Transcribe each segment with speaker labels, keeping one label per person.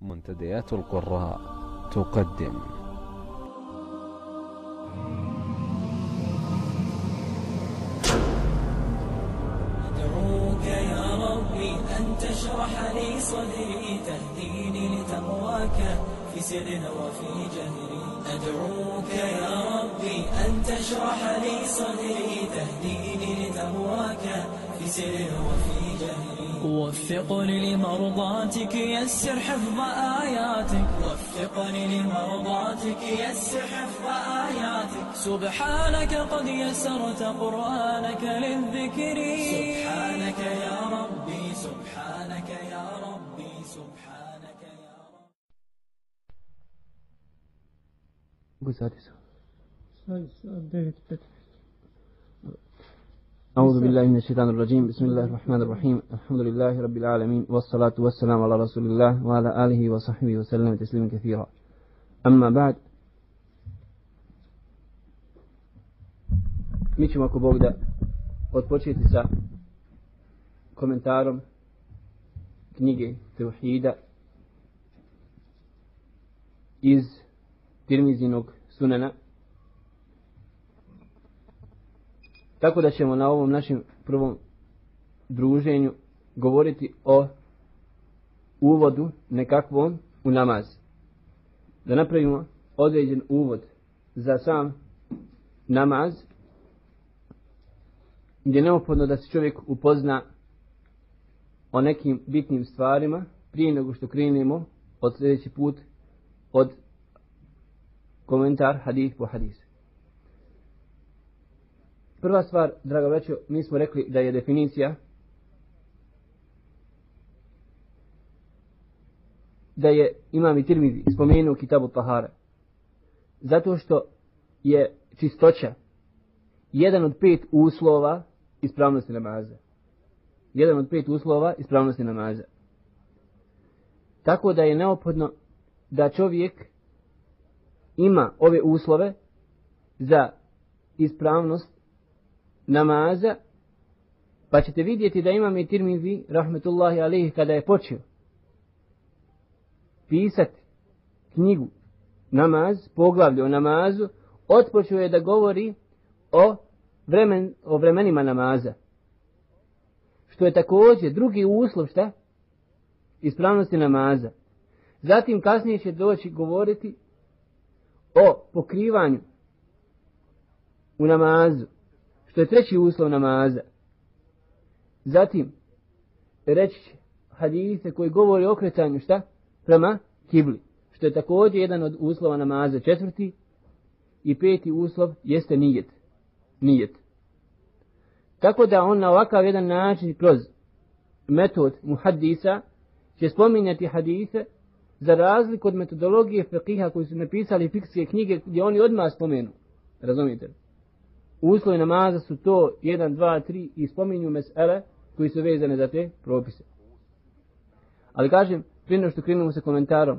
Speaker 1: منتديات القراء تقدم
Speaker 2: أدعوك يا ربي أن تشرح لي صدري تهديني لتقواك في سر وفي جهري. أدعوك يا ربي أن تشرح لي صدري تهديني لتقواك في سر وفي جهري. وفقني لمرضاتك يسر حفظ آياتك. وفقني لمرضاتك يسر حفظ آياتك. سبحانك قد يسرت قرآنك للذكر. سبحانك يا ربي سبحانك يا ربي سبحانك يا
Speaker 3: ربي. أعوذ بالله من الشيطان الرجيم. بسم الله الرحمن الرحيم. الحمد لله رب العالمين والصلاة والسلام على رسول الله وعلى آله وصحبه وسلم تسليما كثيرا. أما بعد, mi ćemo ako Bog da odpočeti sa komentarom knjige Tevhida iz Tirmizinog sunena. Tako da ćemo na ovom našem prvom druženju govoriti o uvodu nekakvom u namaz. Da napravimo određen uvod za sam namaz, gdje je neophodno da se čovjek upozna o nekim bitnim stvarima prije nego što krenemo od sljedeći put od komentar hadis po hadis. Prva stvar, draga braćo, mi smo rekli da je definicija da je Imam Tirmizi spomenuo Kitabu Tahara zato što je čistoća jedan od 5 uslova ispravnosti namaza. Jedan od 5 uslova ispravnosti namaza. Tako da je neophodno da čovjek ima ove uslove za ispravnost namaza, pa ćete vidjeti da Imam Tirmizi rahmetullahi alejhi kada je počeo pisati knjigu namaz, poglavlje o namazu, otpočeo je da govori o vremenima namaza, što je također drugi uslov ispravnosti namaza. Zatim kasnije će doći govoriti o pokrivanju u namazu, što je treći uslov namaza. Zatim reći će hadise koji govori o okretanju prema kibli, što je također jedan od uslova namaza. Četvrti i 5. uslov jeste nijet. Tako da on na ovakav jedan način kroz metod muhaddisa će spominjati hadise za razliku od metodologije fiqha koji su napisali fikske knjige gdje oni odmah spomenu. Razumijete? Uslovi namaza su to 1, 2, 3 i spominju mesele koji su vezane za te propise. Ali kažem, prije nego što krenemo sa komentarom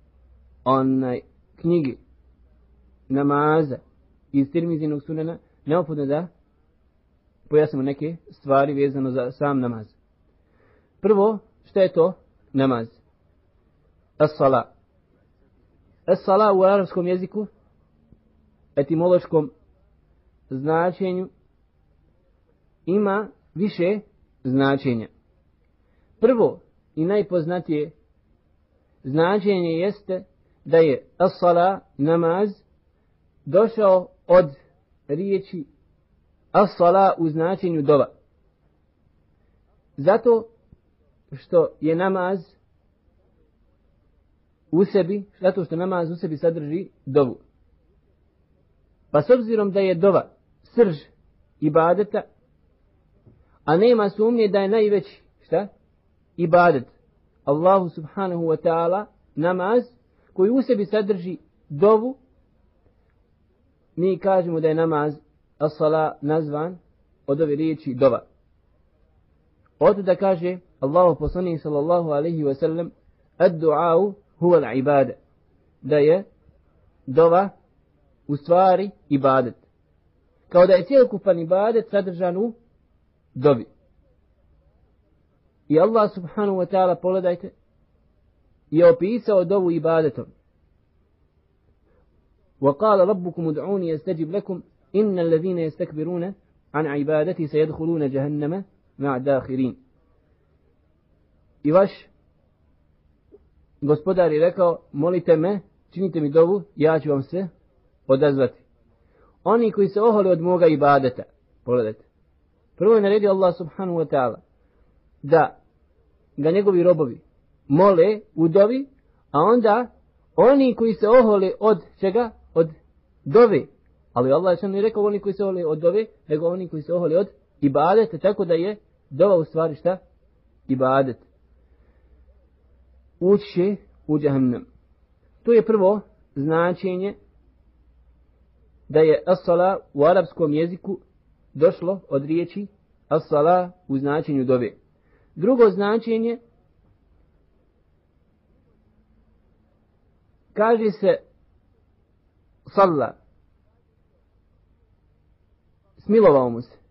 Speaker 3: knjige namaza iz Tirmizinog sunena, neophodno da pojasnimo neke stvari vezano za sam namaz. Prvo, šta je to namaz? As-sala. As-sala u arapskom jeziku, etimološkom značenju, ima više značenja. Prvo i najpoznatije značenje jeste da je as-sala, namaz, došao od riječi as-sala u značenju dova. Zato što je namaz u sebi sadrži dovu. Pa s obzirom da je dova srž ibadeta, a nema sumnje da je najveći ibadet Allahu subhanahu wa ta'ala namaz koji u sebi sadrži dovu, mi kažemo da je namaz as-sala nazvan od ove riječi dova. Od da kaže Allahu poslanik sallallahu alaihi wa sallam ad-du'au huwa al-ibada, da je dova u stvari ibadet. Kao da je cjelokupan ibadet sadržan u dovi. I Allah subhanahu wa ta'ala, pogledajte, je opisao dovu ibadetom. وَقَالَ رَبُّكُمُ ادْعُونِي يَسْتَجِبْ لَكُمْ إِنَّ الَّذِينَ يَسْتَكْبِرُونَ عَنْ عِبَادَتِي سَيَدْخُلُونَ جَهَنَّمَ مَعَ دَاخِرِينَ. I vaš gospodar je rekao, molite me, činite mi dovu, ja ću vam se odazvati. Oni koji se ohole od moga ibadeta, pogledajte, prvo je naredio Allah subhanahu wa ta'ala da ga njegovi robovi mole u dovi, a onda oni koji se ohole od čega? Od dove. Ali Allah je rekao oni koji se ohole od dove, nego oni koji se ohole od ibadeta, tako da je dova u stvari šta? Ibadet. Ući u džahannam. To je prvo značenje da je as-sala u arapskom jeziku došlo od riječi as-sala u značenju dove. Drugo značenje, kaže se salla, smilovao mu se.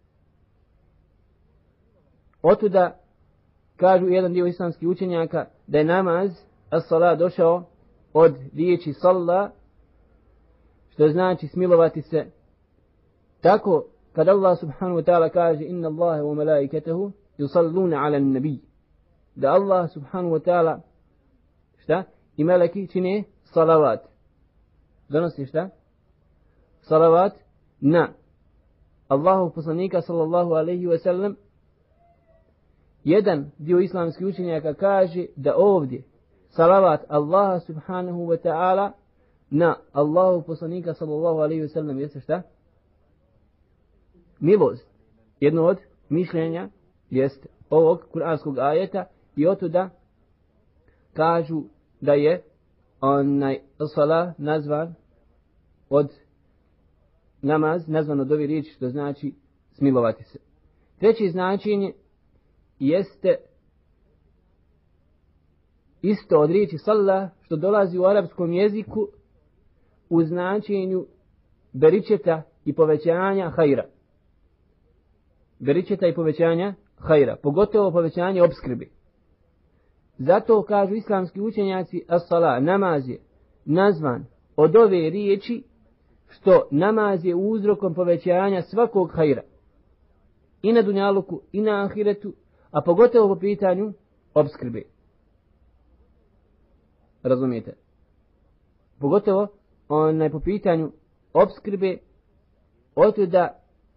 Speaker 3: Otuda kažu jedan dio islamskih učenjaka da je namaz as-sala došao od riječi salla, što znači smilovati se. Tako kad Allah subhanahu wa ta'ala kaže inna Allahe wa malaikatahu yusalluna ala nabi, da Allah subhanahu wa ta'ala šta? I meleki čine salavat. Donosi šta? Salavat na Allahu poslanika sallallahu alaihi wa sallam. Jedan dio islamskih učenjaka kaže da ovdje salavat Allaha subhanahu wa ta'ala na Allahu poslanika sallallahu alaihi wa sallam jeste šta? Milost. Jedno od mišljenja jeste ovog kuranskog ajeta i otuda kažu da je onaj salah nazvan od namaz, nazvan od ove riječi što znači smilovati se. Treće značenje jeste isto od riječi salla što dolazi u arapskom jeziku u značenju beričeta i povećanja hajra. Beričeta i povećanja hajra, pogotovo povećanje opskrbe. Zato kažu islamski učenjaci as-sala, namaz je nazvan od ove riječi što namaz je uzrokom povećanja svakog hajra. I na dunjaluku, i na ahiretu, a pogotovo po pitanju opskrbe. Razumijete? Pogotovo po pitanju opskrbe, otuda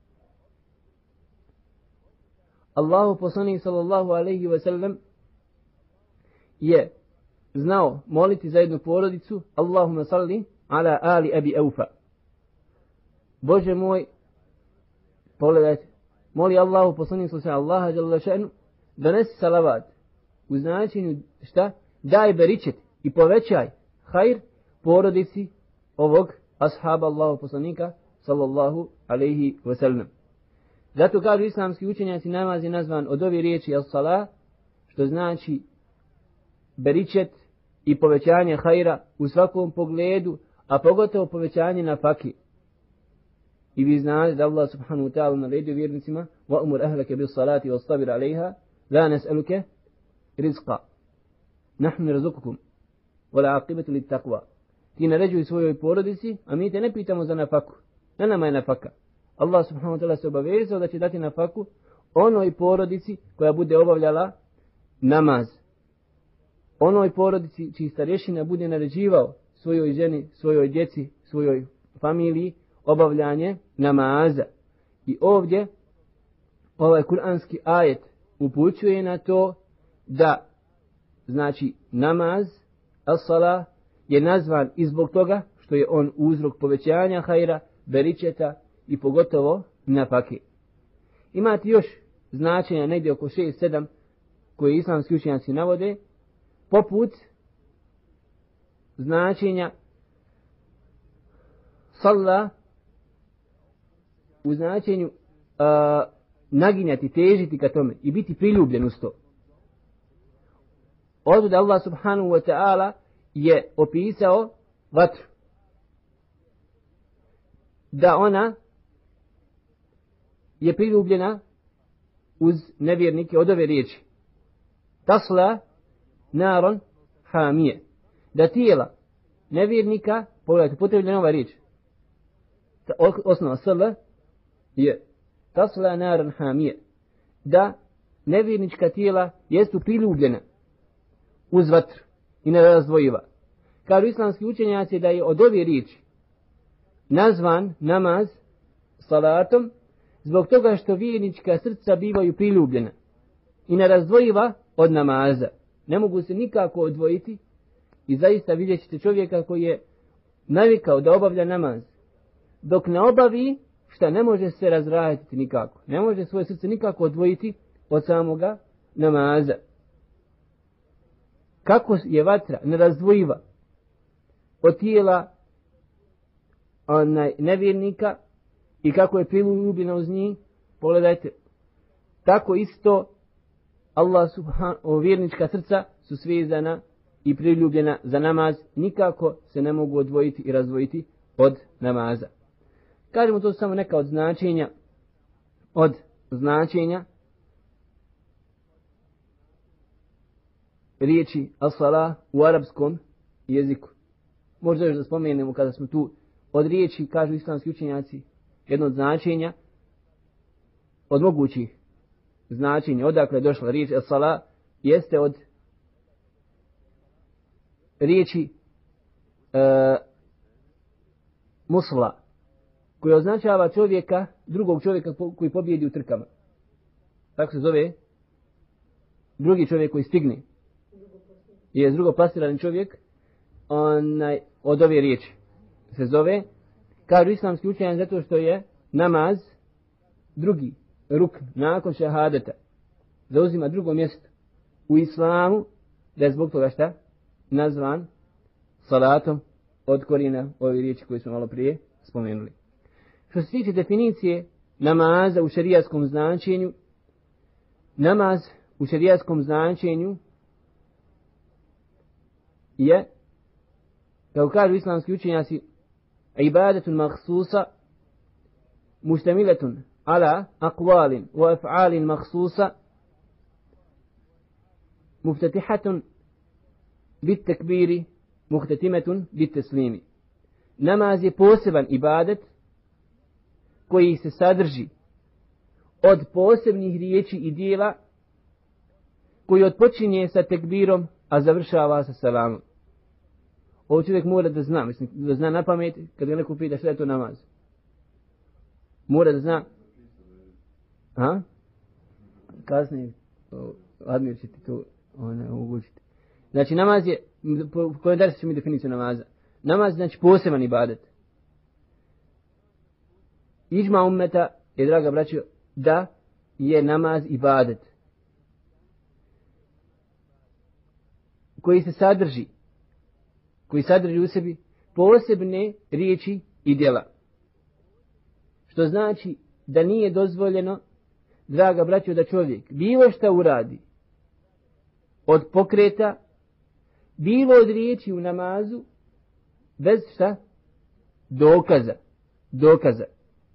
Speaker 3: Allahu poslanik sallallahu alaihi wa sallam je znao moliti za jednu porodicu Allahumma salli ala ali abi Aufa. Bože moj, pogledajte, moli Allahu poslanik sallallahu Allaha jalla še'nu donesi salavat u značenju šta? Daj beričet i povećaj hajr porodici ovog ashaba Allahu poslanika sallallahu alaihi wa sallam. Zato kažu islamski učenjaci namaz je nazvan od ove riječi as-sala, što znači beričet i povećanje hajra u svakom pogledu, a pogotovo povećanje na faki. I vi znate da Allah subhanahu wa ta'ala naredio vjernicima وَأُمُرْ أَهْلَكَ بِالصَّلَاةِ وَاصْطَبِرْ عَلَيْهَا لَا نَسْأَلُكَ رِزْقًا نَحْنُ نَرْزُقُكُمْ وَالْعَاقِبَةُ لِلتَّقْوَى. Ti naređuj svojoj porodici, a mi te ne pitamo za nafaku. Na nama je nafaka. Allah subhanahu wa ta'ala se obavezao da će dati nafaku onoj porodici koja bude obavljala namaz. Onoj porodici čiji starješina bude naređivao svojoj ženi, svojoj djeci, svojoj familiji obavljanje namaza. I ovdje ovaj kuranski ajet upućuje na to da znači namaz, as-sala, je nazvan i zbog toga što je on uzrok povećanja hajra, beričeta i pogotovo nafake. Imate još značenja negdje oko 6-7 koje islamski učenjaci navode, poput značenja salla u značenju naginjati, težiti ka tome i biti priljubljen uz to. Ovdje Allah subhanahu wa ta'ala je opisao vatru. Da ona je priljubljena uz nevjernike od ove riječi. Tasla naron hamije. Da tijela nevjernika, pogledajte, potrebljena ova riječ. Osnova sl je tasla naran hamije. Da nevjernička tijela jesu priljubljena uz vatru i nerazdvojiva. Kažu islamski učenjaci da je od ove riječi nazvan namaz salatom zbog toga što vjernička srca bivaju priljubljena i nerazdvojiva od namaza. Ne mogu se nikako odvojiti i zaista vidjet ćete čovjeka koji je navikao da obavlja namaz. Dok ne obavi, šta ne može se razraditi nikako. Ne može svoje srce nikako odvojiti od samoga namaza. Kako je vatra nerazdvojiva od tijela nevjernika i kako je priljubljena uz njih, pogledajte, tako isto Allah subhanahu, vjernička srca su svezana i priljubljena za namaz, nikako se ne mogu odvojiti i razdvojiti od namaza. Kažemo to samo neka od značenja riječi as-salah u arapskom jeziku. Možda još da spomenemo kada smo tu od riječi, kažu islamski učenjaci, jedno od značenja, od mogućih značenja, odakle je došla riječ as-salah, jeste od riječi musla, koji označava čovjeka, drugog čovjeka koji pobjedi u trkama. Tako se zove drugi čovjek koji stigne. Je drugoplasirani čovjek, od ove riječi se zove, kažu islamski učenjaci, zato što je namaz drugi rukn nakon šahadeta, zauzima drugo mjesto u islamu, da je zbog toga šta nazvan salatom od korijena ove riječi koje smo malo prije spomenuli. Što se tiče definicije namaza u šerijaskom značenju, namaz u šerijaskom značenju je, kako kažu islamski učenjaci, ibadatun makhsusa muštamiletun ala aqwalin wa af'alin makhsusa muftatihatun bit tekbiri muhtatimetun bit teslimi. Namaz je poseban ibadet koji se sadrži od posebnih riječi i dijela, koji odpočinje sa tekbirom, a završava sa selamom. Ovo čovjek mora da zna, mislim, da zna na pamet, kad ga neko pita šta je to namaz. Mora da zna. A? Kasnije, Admir će ti to omogućiti. Znači, namaz je, po kojem danas ćemo mi definiciju namaza. Namaz znači poseban ibadet. Iđma ummeta je, draga braćo, da je namaz ibadet koji sadrži u sebi posebne riječi i djela. Što znači da nije dozvoljeno, draga braćo, da čovjek bilo šta uradi od pokreta, bilo od riječi u namazu, bez šta? Dokaza.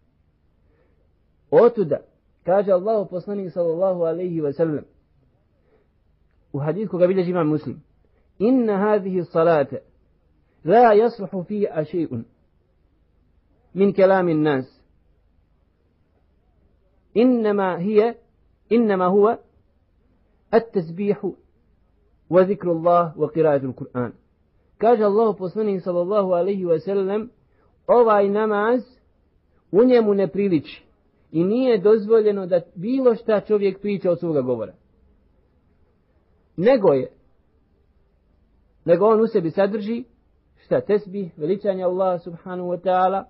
Speaker 3: Otuda, kaže Allahu poslanik sallallahu alejhi ve sellem u hadisu koga bilježi imam Muslim: inna hadhihi salata la yasluhu fiha shay'un min kalami an-nas, innama huwa at-tasbih wa zikru Allah wa qira'atu al-Qur'an. Kaže Allahu poslanik sallallahu alejhi ve sellem, ovaj namaz u njemu ne priliči i nije dozvoljeno da bilo šta čovjek priča od svoga govora. Nego on u sebi sadrži šta? Tesbih, veličanje Allah subhanahu wa ta'ala,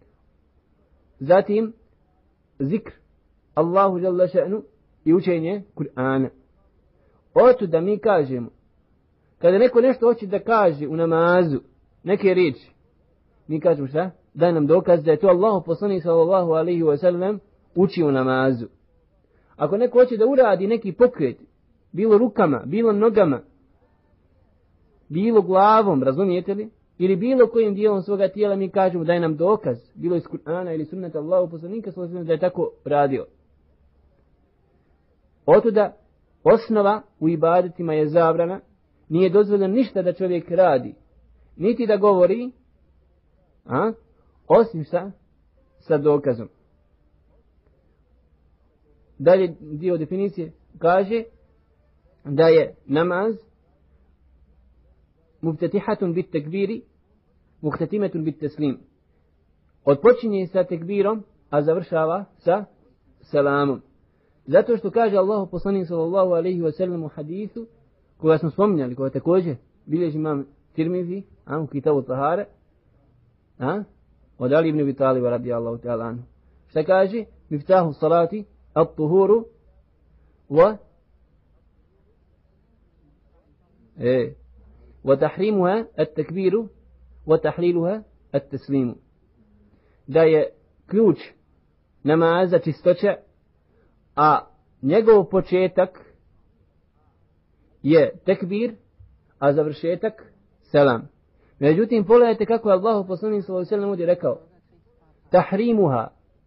Speaker 3: zatim zikr Allahu jalla še'nu i učenje Kur'ana. Oto da mi kažemo, kada neko nešto hoće da kaže u namazu, neke riječi, mi kažemo šta? Daj nam dokaz da je to Allahu poslanik sallallahu alejhi ve sellem uči u namazu. Ako neko hoće da uradi neki pokret, bilo rukama, bilo nogama, bilo glavom, razumijete li? Ili bilo kojim dijelom svoga tijela, mi kažemo daj nam dokaz, bilo iz Kur'ana ili sunneta Allahu poslanika sallallahu alejhi ve sellem, da je tako radio. Otuda osnova u ibadetima je zabrana nije dozvoljeno ništa da čovjek radi, niti da govori, osim sa dokazom. Dalje dio definicije kaže da je namaz muftatihatun bit tekbiri, muhtatimetun bit teslim. Odpočinje sa tekbirom, a završava sa selamom. Zato što kaže Allahu poslanik sallallahu alejhi ve sellem u hadisu koga smo spominjali, koga također bilježi imam Tirmizi, u Kitabu Tahare, od Ali ibn Abi Talib radijallahu ta'ala anhu. Šta kaže? Miftahu salati at-tuhuru wa tahrimuha at-takbiru wa tahliluha at-taslimu. Da je ključ namaza čistoća, a njegov početak je tekbir, a završetak selam. Međutim, pogledajte kako je Allahu poslanik sallallahu alejhi ve sellem ovdje rekao. Tahrimuha.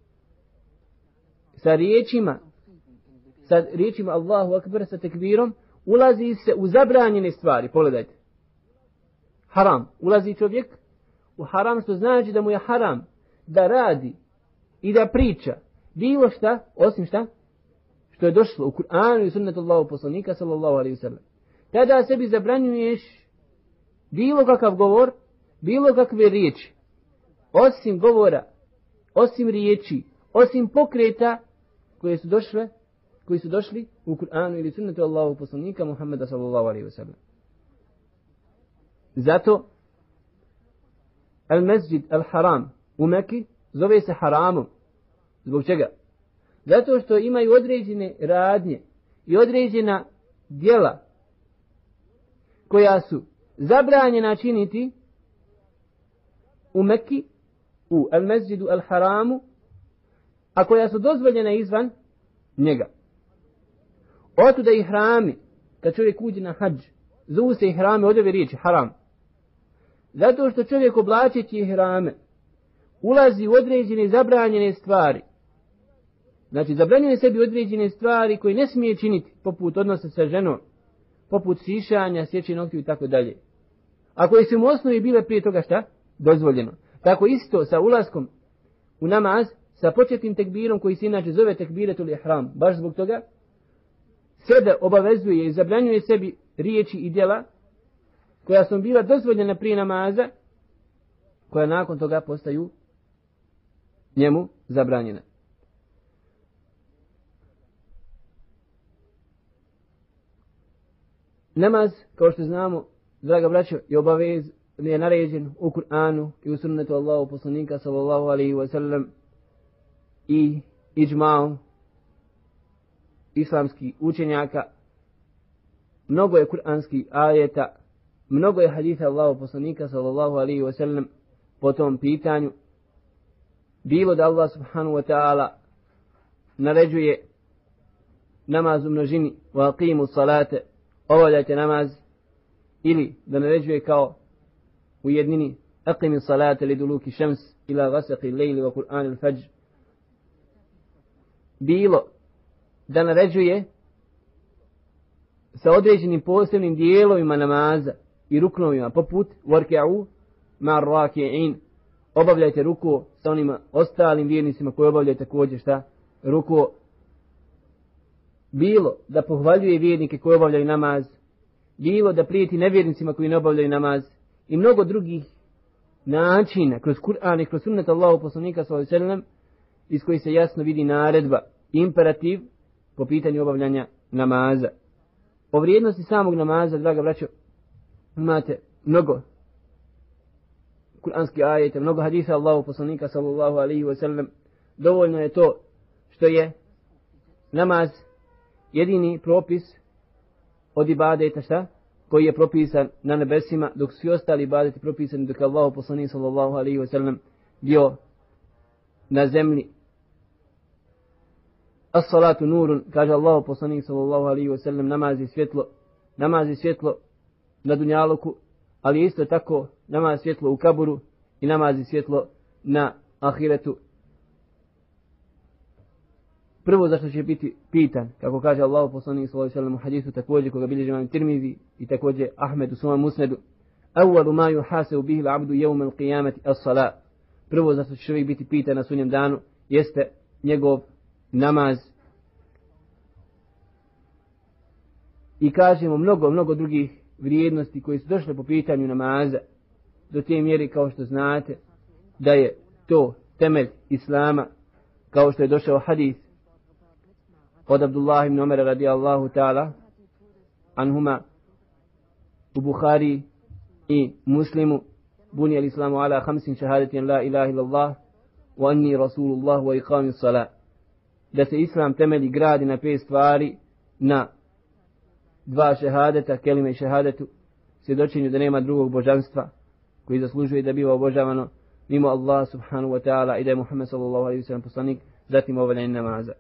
Speaker 3: Sa riječima Allahu akbar, sa tekbirom, ulazi se u zabranjene stvari. Pogledajte. Haram. Ulazi čovjek u haram, što znači da mu je haram da radi i da priča bilo šta, osim šta? Što je došlo u Kur'anu i sunnetu Allahu poslanika sallallahu alejhi ve sellem. Tada sebi zabranjuješ bilo kakav govor, bilo kakve riječi, osim govora, osim riječi, osim pokreta koji su došli u Kur'anu ili sunnetu Allahu poslanika Muhammeda sallallahu alejhi ve sellem. Zato al-Masjid al-Haram u Mekki zove se haramom. Zbog čega? Zato što imaju određene radnje i određena djela koja su zabranjena činiti u Mekki, u al-Masjidu al-Haramu, a koja su dozvoljena izvan njega. Otuda i hrami, kad čovjek uđe na hadž, zovu se i hrame od ove riječi, haram. Zato što čovjek oblačeći i hrame ulazi u određene zabranjene stvari. Znači, zabranjuje sebi određene stvari koje ne smije činiti, poput odnosa sa ženom, poput sišanja, sjeće noktiju i tako dalje. A koje su mu osnovi bile prije toga šta? Dozvoljeno. Tako isto sa ulaskom u namaz, sa početnim tekbirom koji se inače zove tekbiretul ihram. Baš zbog toga sebe obavezuje i zabranjuje sebi riječi i djela koja su bila dozvoljena prije namaza, koja nakon toga postaju njemu zabranjena. Namaz, kao što znamo, draga braćo, je naređen u Kur'anu i u sunnetu Allahu poslanika sallallahu alejhi ve sellem i iđma'u islamskih učenjaka. Mnogo je kur'anskih ajeta, mnogo je hadisa Allahu poslanika sallallahu alejhi ve sellem po tom pitanju. Bilo da Allah subhanahu wa ta'ala naređuje namaz u množini, wa aqimu salate, obavljajte namaz, ili da naređuje kao u jednini, aqimi salate li duluki šems ila gasaqi lejli wa Kur'an il-fajr. Bilo da naređuje sa određenim posebnim dijelovima namaza i ruknovima, poput warka'u ma'ar raki'in, obavljajte ruku sa onima ostalim vjernicima koji obavljaju također šta? Ruku. Bilo da pohvaljuje vjernike koji obavljaju namaz, bilo da prijeti nevjernicima koji ne obavljaju namaz, i mnogo drugih načina kroz Kur'an i kroz sunnet Allahu poslanika sallallahu alejhi ve sellem, iz kojih se jasno vidi naredba, imperativ po pitanju obavljanja namaza. O vrijednosti samog namaza, draga braćo, imate mnogo kur'anski ajete, mnogo hadisa Allahu poslanika sallallahu alejhi ve sellem. Dovoljno je to što je namaz jedini propis od ibadeta šta? Koji je propisan na nebesima, dok svi ostali ibadeti propisani dok je Allahu poslanik sallallahu alejhi ve sellem bio na zemlji. As-salatu nurun, kaže Allahu poslanik sallallahu alejhi ve sellem, namaz je svjetlo na dunjaluku, ali isto tako namaz svjetlo u kaburu i namaz svjetlo na ahiretu. Prvo zašto će biti pitan, kako kaže Allahu poslanik sallallahu alejhi ve sellem u hadisu također koga bilježi Imam Tirmizi i također Ahmed u svom musnedu. Awwalu ma yuhasabu bihi al-'abdu yawm al-qiyamati as-salat. Prvo zašto će čovjek biti pitan na sudnjem danu jeste njegov namaz. I kažemo mnogo drugih vrijednosti koji su došle po pitanju namaza. Do te mjeri kao što znate da je to temelj Islama, kao što je došao hadis od Abdullah ibn Umara radijallahu ta'ala anhuma u Buhari i Muslimu: bunija l-islamu ala khamsin shahadatin la ilaha illallah wa anni rasulullah wa iqamis salat. Da se Islam temelji gradi na 5 stvari, na 2 šehadeta, kelime i šehadetu, svjedočenju da nema drugog božanstva koji zaslužuje da biva obožavano mimo Allah subhanahu wa ta'ala i da je Muhammed sallallahu alaihi wa sallam poslanik, zatim obavljanje namaza.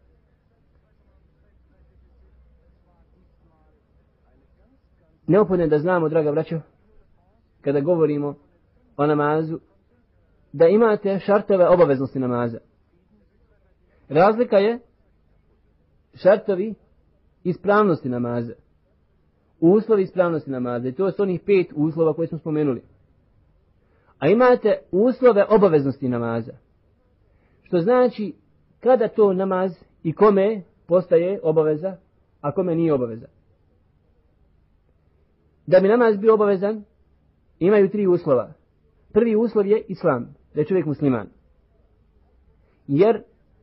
Speaker 3: Neophodno je da znamo, draga braćo, kada govorimo o namazu, da imate šartove obaveznosti namaza. Razlika je šartovi ispravnosti namaza. Uslovi ispravnosti namaza. I to su onih 5 uslova koje smo spomenuli. A imate uslove obaveznosti namaza. Što znači kada to namaz i kome postaje obaveza, a kome nije obaveza. Da bi namaz bio obavezan, imaju 3 uslova. Prvi uslov je Islam, da je čovjek musliman. Jer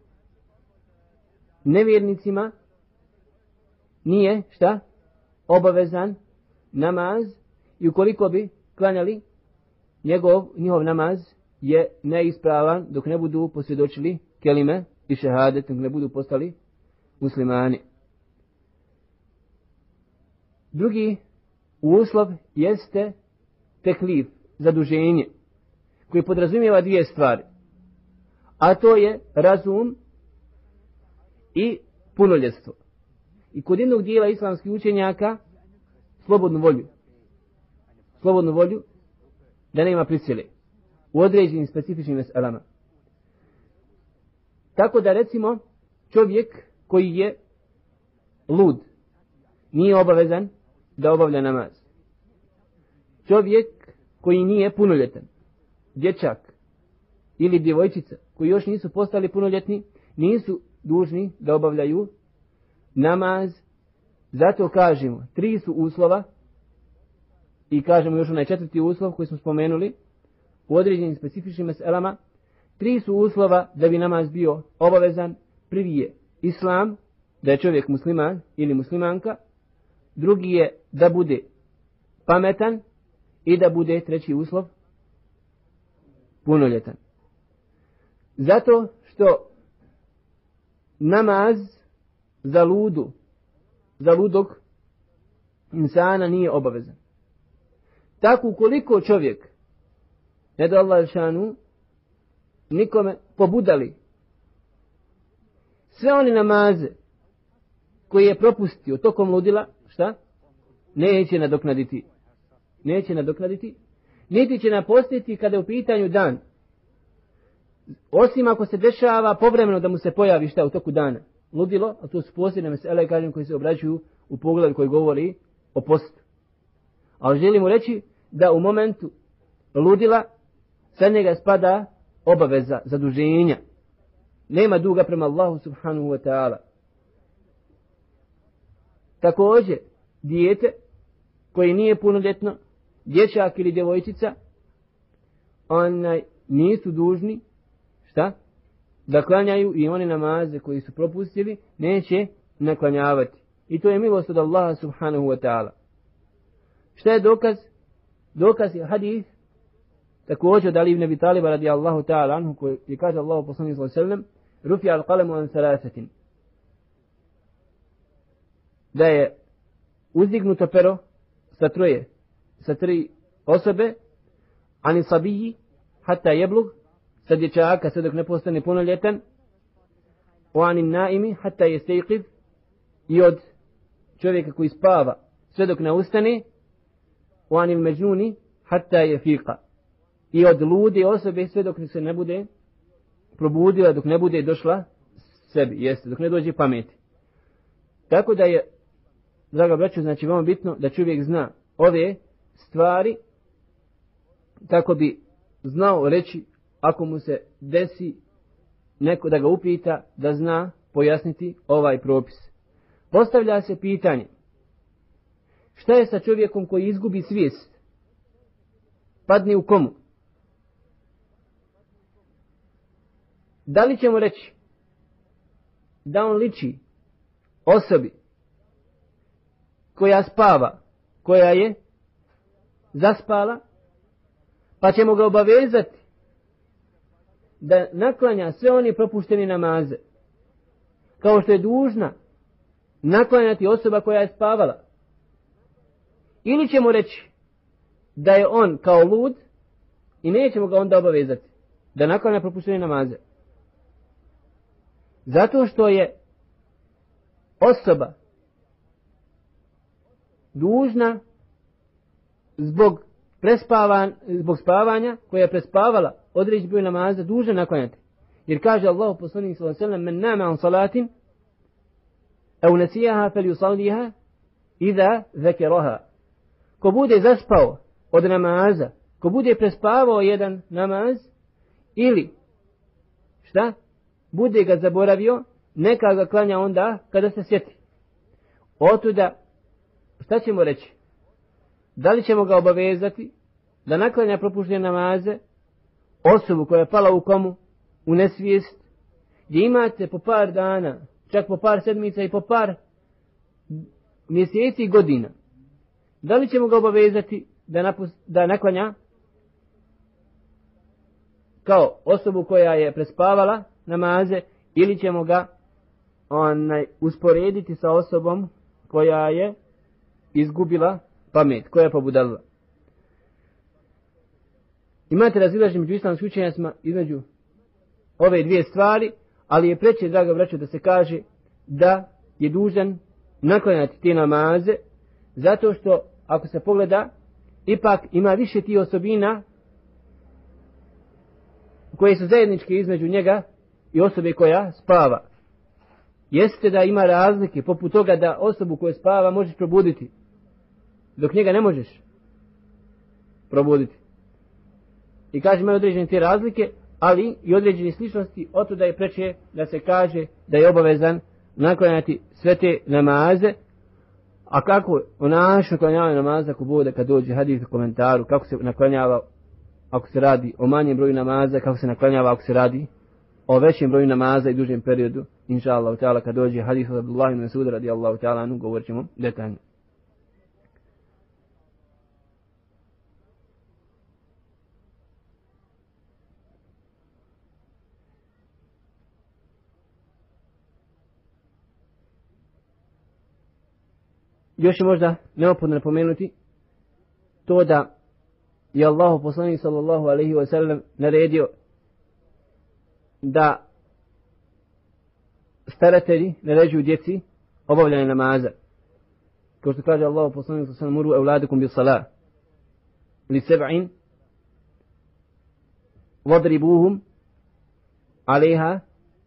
Speaker 3: nevjernicima nije šta? Obavezan namaz, i ukoliko bi klanjali, njihov namaz je neispravan dok ne budu posvjedočili kelime i šehadet, dok ne budu postali muslimani. Drugi uslov jeste teklif, zaduženje, koji podrazumijeva 2 stvari. A to je razum i punoljetstvo. I kod jednog dijela islamskih učenjaka slobodnu volju. Slobodnu volju da nema prisile u određenim specifičnim meselama. Tako da recimo čovjek koji je lud nije obavezan da obavlja namaz. Čovjek koji nije punoljetan, dječak ili djevojčica koji još nisu postali punoljetni, nisu dužni da obavljaju namaz. Zato kažemo 3 su uslova i kažemo još onaj 4. uslov koji smo spomenuli u određenim specifičnim meselama. 3 su uslova da bi namaz bio obavezan. Prvi je Islam, da je čovjek musliman ili muslimanka. Drugi je da bude pametan i da bude 3. uslov punoljetan. Zato što namaz za ludog insana nije obavezan. Tako ukoliko čovjek, ne da Allah šanu, nikome pobudali sve one namaze koje je propustio tokom ludila, šta? Neće nadoknaditi. Neće nadoknaditi, niti će napostiti kada je u pitanju dan. Osim ako se dešava povremeno da mu se pojavi šta u toku dana. Ludilo, a to su posebne mesele, kažem, koji se obrađuju u pogledu koji govori o postu. Ali želimo reći da u momentu ludila sa njega spada obaveza, zaduženja. Nema duga prema Allahu subhanahu wa ta'ala. Također, dijete koje nije punoljetno, dječak ili djevojčica, nisu dužni, šta? Da klanjaju i one namaze koji su propustili, neće naklanjavati. I to je milost od Allaha subhanahu wa ta'ala. Šta je dokaz? Dokaz je hadis također od Ali ibn Abi Taliba radijallahu ta'ala anhu, koji je kaže Allahu poslanik sallallahu alejhi ve sellem: rufi al-qalamu an thalathatin. Da je uzdignuto pero sa 3 osobe, ani sabiji hatta yablugh, sa dječaka sve dok ne postane punoljetan, wa anin naimi hatta yastayqiz, i od čovjeka koji spava sve dok ne ustane, wa anil majnuni hatta yafiqa, i od lude osobe sve dok se ne bude probudila, dok ne bude došla sebi, jeste, dok ne dođe pameti. Tako da je, draga braćo, znači veoma bitno da čovjek zna ove stvari, tako bi znao reći, ako mu se desi neko da ga upita, da zna pojasniti ovaj propis. Postavlja se pitanje, šta je sa čovjekom koji izgubi svijest? Padne u komu? Da li ćemo reći da on liči osobi koja spava, koja je zaspala, pa ćemo ga obavezati da naklanja sve one propuštene namaze, kao što je dužna naklanjati osoba koja je spavala? Ili ćemo reći da je on kao lud i nećemo ga onda obavezati da naklanja propuštene namaze? Zato što je osoba dužna zbog spavanja koja je prespavala određeni broj namaza, dužna naklanjati. Jer kaže Allah poslanik sallallahu alejhi ve sellem: "Men nama an salatin aw nasiyaha falyusalliha idha zakaraha." Ko bude zaspao od namaza, ko bude prespavao jedan namaz ili šta? Bude ga zaboravio, neka ga klanja onda kada se sjeti. Otuda, šta ćemo reći? Da li ćemo ga obavezati da naklanja propuštene namaze osobu koja je pala u komu, u nesvijest, gdje imate po par dana, čak po par sedmica i po par mjeseci i godina? Da li ćemo ga obavezati da naklanja kao osobu koja je prespavala namaze, ili ćemo ga usporediti sa osobom koja je izgubila pamet, koja je pobudala? Imate razilaženje među islamskim učenjacima između ove dvije stvari, ali je preče, draga braćo, da se kaže da je dužan naklanjati te namaze, zato što ako se pogleda, ipak ima više tih osobina koje su zajedničke između njega i osobe koja spava. Jeste da ima razlike, poput toga da osobu koja spava možeš probuditi, dok njega ne možeš probuditi. I kaže, ima određene te razlike, ali i određene sličnosti, oto da je preče da se kaže da je obavezan naklanjati sve te namaze. A kako o načinu naklanjavanja namaza, ako bude kad dođe hadis u komentaru, kako se naklanjava ako se radi o manjem broju namaza, kako se naklanjava ako se radi o većem broju namaza i dužem periodu, inša Allah ta'ala, kad dođe hadis od Abdullah ibn Mas'uda radijallahu ta'ala anhu, govorit ćemo detaljno. Još je možda neophodno napomenuti to da je Allahu poslanik sallallahu alejhi ve sellem naredio da staratelji naređuju djeci obavljanje namaza. Kao što kaže Allahu poslanik sallallahu alejhi ve sellem: "Muru evladakum bis salah li sab'in wadribuhum alejha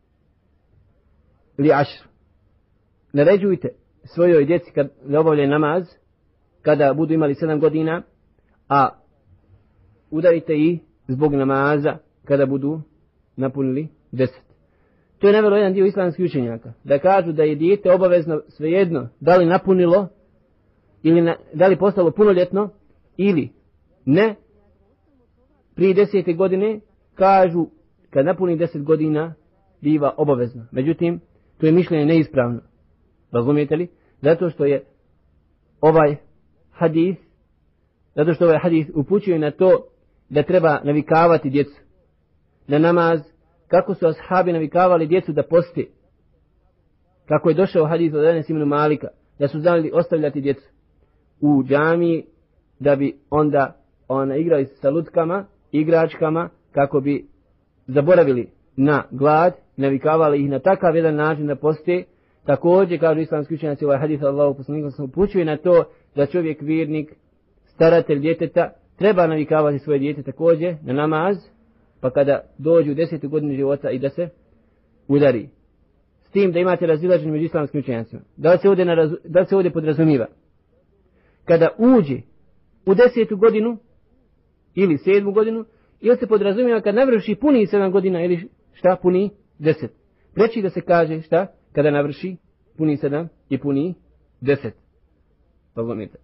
Speaker 3: li 10." Naređujte svojoj djeci kad obavljaju namaz, kada budu imali 7 godina, a udarite ih zbog namaza kada budu napunili 10. To je navelo jedan dio islamskih učenjaka, da kažu da je dijete obavezno svejedno da li napunilo ili da li postalo punoljetno ili ne. Prije 10. godine kažu kad napuni 10 godina biva obavezno. Međutim, to je mišljenje neispravno. Razumijete li? Zato što ovaj hadis upućuje na to da treba navikavati djecu na namaz, kako su ashabi navikavali djecu da poste. Kako je došao hadis od Enes ibn Malika, da su znali ostavljati djecu u džamiji, da bi onda igrali sa lutkama, igračkama, kako bi zaboravili na glad, navikavali ih na takav jedan način da poste. Također, kažu islamski učenjaci, ovaj hadis Allahu poslanika se upućuje na to da čovjek vjernik, staratelj djeteta, treba navikavati svoje dijete također na namaz, pa kada dođe u 10. godinu života i da se udari tim da imate razilaženje među islamskim učenjacima. Da li se ovdje podrazumiva? Kada uđe u 10. godinu ili 7. godinu, ili se podrazumiva kad navrši puni 7 godina ili šta puni 10. Preći da se kaže šta kada navrši puni 7 i puni 10. Razumijete?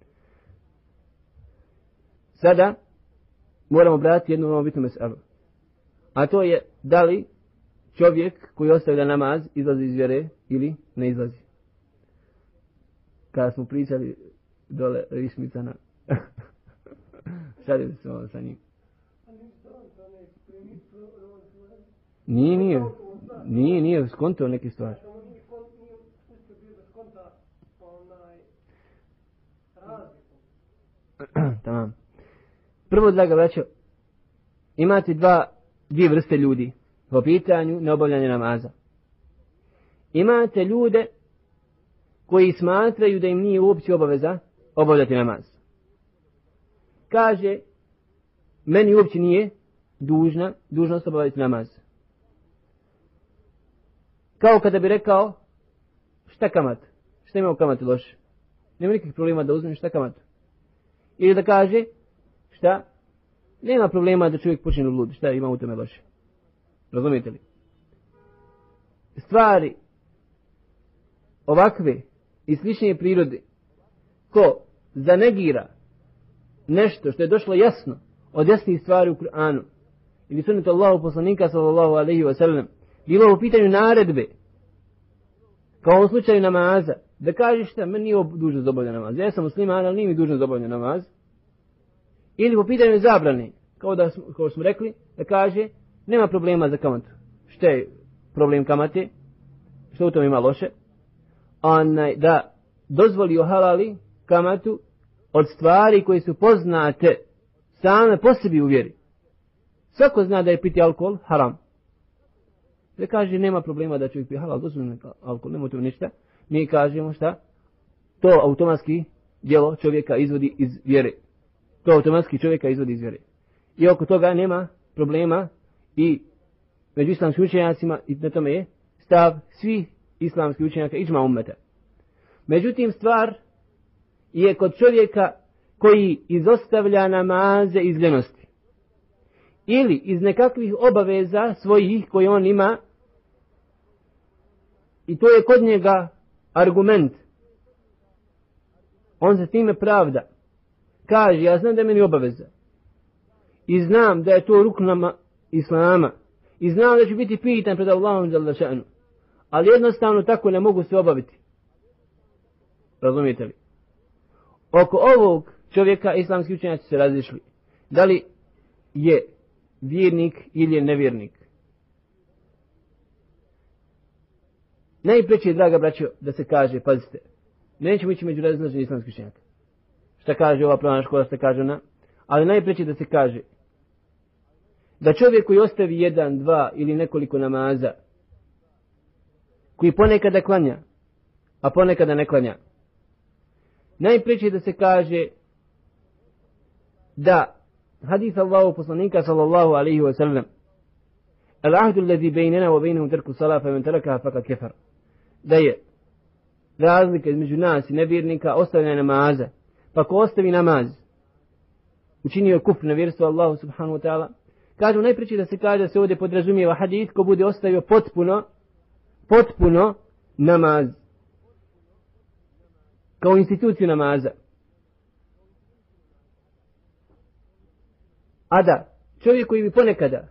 Speaker 3: Sada moramo brati jednu novu bitnu meselu. A to je da li čovjek koji ostavlja namaz izlazi iz vjere ili ne izlazi. Kada smo pričali dole Višmicana. Šalili se ovo sa njim. Nije skontao neke stvari. Tamam. Prvo, draga braćo, imate dvije vrste ljudi po pitanju neobavljanja namaza. Imate ljude koji smatraju da im nije uopće obaveza obavljati namaz. Kaže, meni uopće nije dužnost obavljati namaz. Kao kada bi rekao, šta kamat? Šta ima u kamati loše? Nema nikakvih problema da uzmem šta kamat. Ili da kaže, šta? Nema problema da čovjek počne u blud. Šta ima u tome loše? Razumijete li? Stvari ovakve i sličnije prirode, ko zanegira nešto što je došlo jasno od jasnih stvari u Kur'anu ili sunnetu Allahu poslanika sallallahu alejhi ve sellem, bilo u pitanju naredbe, kao u slučaju namaza, da kažeš šta, meni nije dužnost da obavljam namaz. Ja sam musliman, ali nije mi dužnost da obavljam namaz. Ili po pitanju zabrane, kao smo rekli, da kaže, nema problema za kamatu. Što je problem kamate? Što u tom ima loše? Da dozvoli ohalali kamatu od stvari koje su poznate same po sebi u vjeri. Svako zna da je piti alkohol haram. Da kaže, nema problema da čovjek pije halal, dozvoljeno alkohol, nema to ništa. Mi kažemo šta? To automatski djelo čovjeka izvodi iz vjere. To automatski čovjeka izvodi iz vjere. I oko toga nema problema i među islamskim učenjacima i na tome je stav svih islamskih učenjaka iđma ummeta. Međutim, stvar je kod čovjeka koji izostavlja namaze iz ljenosti. Ili iz nekakvih obaveza svojih koje on ima. I to je kod njega argument. On se time pravda. Kaže, ja znam da je meni obaveza. I znam da je to rukn islama. I znam da ću biti pitan pred Allahom dželle šanu. Ali jednostavno tako ne mogu se obaviti. Razumijete li? Oko ovog čovjeka islamski učenjaci se razišli. Da li je vjernik ili je nevjernik? Najpreće, draga braćo, da se kaže, pazite, nećemo ići među razilaženje islamskih učenjaka. Šta kaže ova pravna škola, šta kaže ona? Ali najpreće da se kaže da čovjek koji ostavi 1, 2 ili nekoliko namaza, koji ponekada klanja, a ponekada ne klanja, najpreće da se kaže da hadis Allahu poslanika sallallahu alejhi ve sellem al-ahdu alladhi baynana wa baynahum tarku salat fa man tarakaha faqad kafar, da je razlika između nas i nevjernika ostavljanje namaza, pa ko ostavi namaz učinio je kufr, nevjerstvo Allahu subhanahu wa ta'ala. Kažu najpreće da se kaže da se ovdje podrazumijeva hadis ko bude ostavio potpuno namaz kao instituciju namaza. A da čovjek koji bi ponekada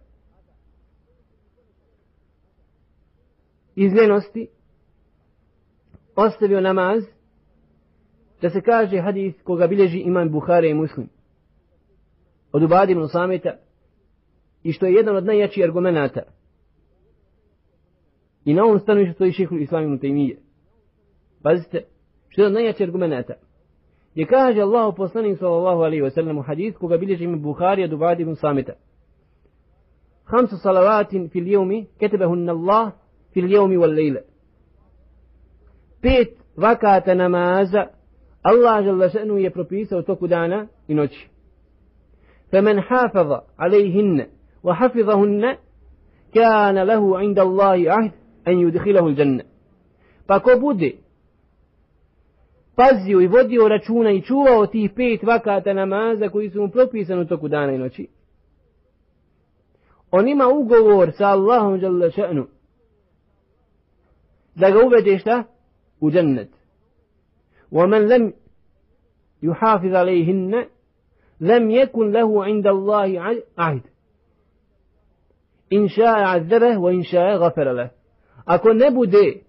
Speaker 3: iz ljenosti ostavio namaz, da se kaže hadis koga bilježi imam Buhari i Muslim od Ubade ibn Samita, i što je jedan od najjačih argumenata. I na ovom stanovištu stoji šejhul Islam ibn Tejmije. Pazite, što je jedan od najjačih argumenata. Je kaže Allahu poslanik sallallahu alejhi ve sellem u hadis koga bilježi imam Buhari od Ubade ibn Samita: 5 salavatin fil yawmi katabahunna Allah fil yawmi wal layla. 5 vakata namaza Allah dželle šanu je propisao toku dana i noći. فمن حافظ عليهن وحفظهن كان له عند الله عهد an yudkhilahu al-janna. Pa ko bude pazio i vodio računa i čuvao tih 5 vakata namaza koji su mu propisani u toku dana i noći, on ima ugovor sa Allahom dželle še'nu da ga uvede šta? U džennet. وَمَنْ لَمْ يُحَافِظ عَلَيْهِنَّ لَمْ يَكُنْ لَهُ عِنْدَ اللَّهِ عَهْدٌ إِنْ شَاءَ عَذَّبَهُ وَإِنْ شَاءَ غَفَرَ لَهُ. Ako ne bude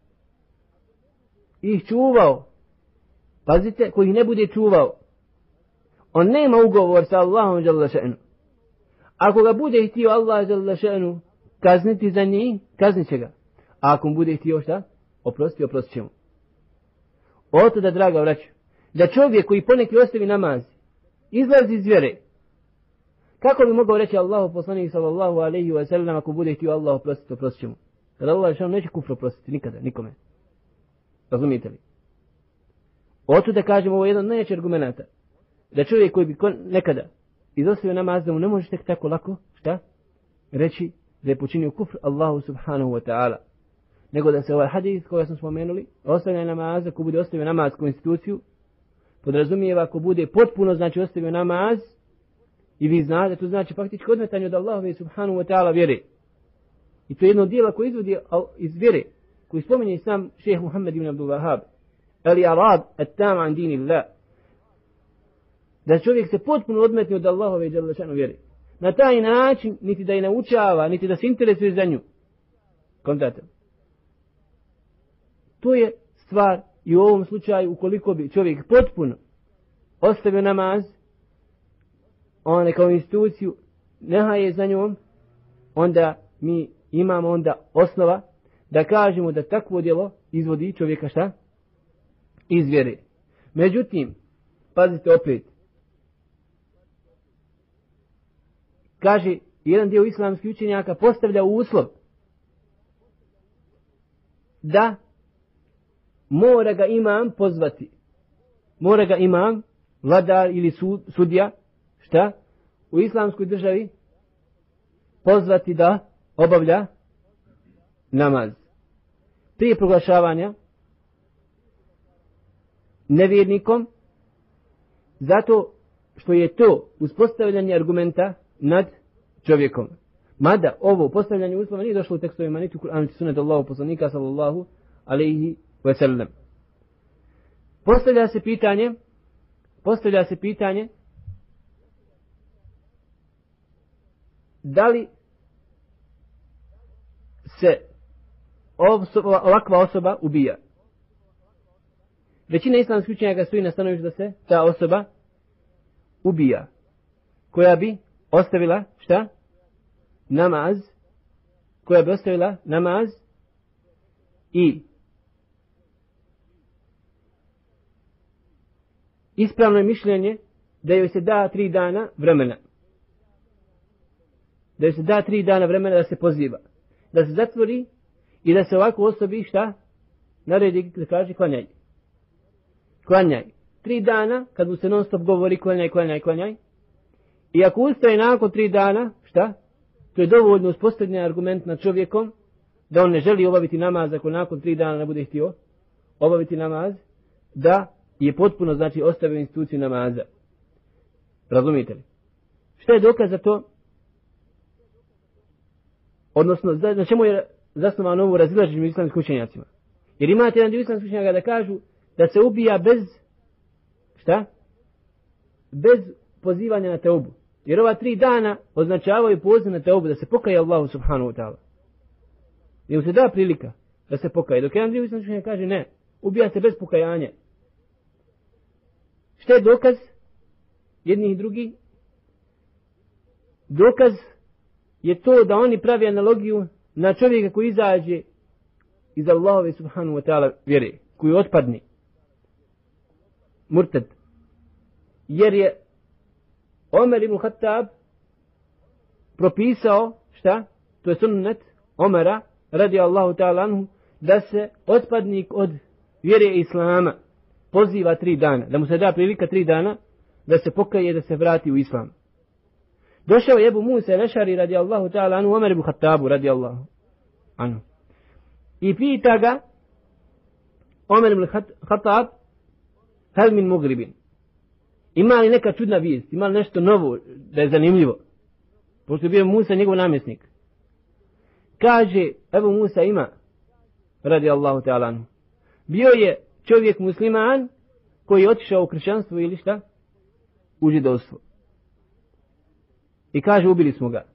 Speaker 3: ih čuvao, pazite, koji ne bude čuvao, on nema ugovor sa Allahom dželle še'nu. Ako ga bude htio Allah dželle še'nu kazniti za njih, kaznit će ga. A ako mu bude htio šta? Oprostit će mu. Oto da, draga braćo, da čovjek koji poneki ostavi namaz, izlazi iz vjere, kako bi mogao reći Allahu poslanik sallallahu alejhi ve sellem, ako bude htio Allah oprostit će mu? Kad Allah šan neće kufr oprostiti nikada, nikome. Razumijete li? Oto da kažemo, ovo je jedan od najjačih argumenata, da čovjek koji bi nekada izostavio namaz, da mu ne može tek tako lako, šta? Reći da je počinio kufr Allahu subhanahu wa ta'ala. Nego da se ovaj hadis koga smo spomenuli, ostavljanje namaza, ko bude ostavio namazsku instituciju, podrazumijeva ako bude potpuno, znači ostavio namaz, i vi znate, to znači faktički odmetanje od Allahove subhanahu wa ta'ala vjere. I to je jedno djelo koje izvodi iz vjere, koji spominje sam šejh Muhammed ibn Abdul Wahhab, al-i'rad at-tam an dinillah, da čovjek se potpuno odmetne od Allahove dželle šanu vjere. Na taj način niti da je naučava, niti da se interesuje za nju. Kontate. To je stvar i u ovom slučaju, ukoliko bi čovjek potpuno ostavio namaz, on kao instituciju nehaje za njom, onda mi imamo onda osnova da kažemo da takvo djelo izvodi čovjeka šta? Iz vjere. Međutim, pazite opet, kaže jedan dio islamskih učenjaka postavlja uslov da mora ga imam pozvati. Mora ga imam, vladar ili sudija, šta? U islamskoj državi pozvati da obavlja namaz. Prije proglašavanja nevjernikom, zato što je to uspostavljanje argumenta nad čovjekom. Mada ovo postavljanje uslova nije došlo u tekstovima niti u Kur'anu niti sunnetu Allahu poslanika sallallahu alejhi ve sellem. Postavlja se pitanje da li se ovakva osoba ubija. Većina islamskih učenjaka stoji na stanovištu da se ta osoba ubija, koja bi ostavila šta? Namaz, koja bi ostavila namaz i ispravno je mišljenje da joj se da 3 dana vremena. Da joj se da 3 dana vremena da se poziva. Da se zatvori i da se ovako osobi šta? Naredi da kaže klanjaj. Klanjaj. 3 dana kad mu se non stop govori klanjaj. I ako ustaje nakon 3 dana, šta? To je dovoljno uspostavljen argument nad čovjekom da on ne želi obaviti namaz ako nakon 3 dana ne bude htio obaviti namaz, da je potpuno, znači, ostavio instituciju namaza. Razumijete li? Šta je dokaz za to? Odnosno, na čemu je zasnovano ovo razilaženje među islamskim učenjacima? Jer imate jedan dio islamskih učenjaka da kažu da se ubija bez, šta? Bez pozivanja na teubu. Jer ova 3 dana označavaju poziv na teubu, da se pokaje Allahu subhanahu wa ta'ala. Jer se da prilika da se pokaje. Dok jedan dio islamskih učenjaka kaže ne, ubija se bez pokajanja. Šta je dokaz jednih i drugih? Dokaz je to da oni pravi analogiju na čovjeka koji izađe iz Allahove subhanahu wa ta'ala vjere, koji otpadni. Murtad. Jer je Omer ibn Khattab propisao, šta? To je sunnet Omera, radi Allahu ta'ala anhu, da se otpadnik od vjere Islama poziva 3 dana, da mu se da prilika 3 dana da se pokaje, da se vrati u Islam. Došao je Ebu Musa el-Ešari radi Allahu ta'ala anhu, Omer ibn Khattabu radi Allahu anhu. i pita ga Omer ibn Khattab hel min mugribin. Ima li neka čudna vijest, ima li nešto novo da je zanimljivo? Pošto je bio Musa njegov namjesnik. Kaže, evo Musa ima, radi Allahu ta'ala anhu. Bio je čovjek musliman koji je otišao u kršćanstvo ili šta? U židovstvo. I kaže, ubili smo ga.